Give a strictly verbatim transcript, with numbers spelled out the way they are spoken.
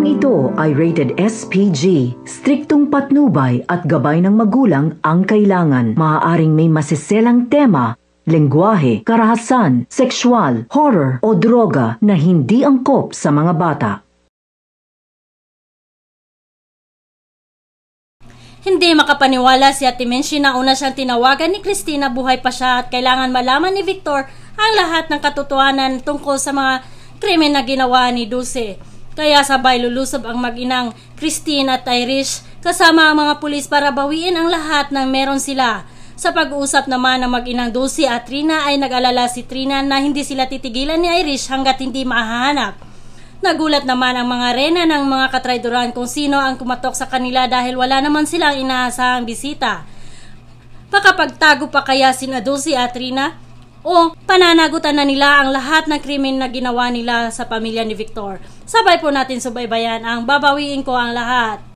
Programang ito ay rated S P G. Striktong patnubay at gabay ng magulang ang kailangan. Maaaring may masiselang tema, lengguwahe, karahasan, sexual, horror o droga na hindi angkop sa mga bata. Hindi makapaniwala si Ate Menchie na una siyang tinawagan ni Cristina, buhay pa siya at kailangan malaman ni Victor ang lahat ng katotohanan tungkol sa mga krimen na ginawa ni Dulce. Kaya sabay lulusob ang mag-inang Christine at Irish kasama ang mga pulis para bawiin ang lahat ng meron sila. Sa pag-uusap naman ng mag-inang Dulce at Trina ay nag-alala si Trina na hindi sila titigilan ni Irish hanggat hindi mahahanap. Nagulat naman ang mga rena ng mga katrayduran kung sino ang kumatok sa kanila dahil wala naman silang inaasahang bisita. Pakapagtago pa kaya sina Dulce at Trina? O pananagutan na nila ang lahat ng krimen na ginawa nila sa pamilya ni Victor? Sabay po natin subaybayan ang Babawiin Ko ang Lahat.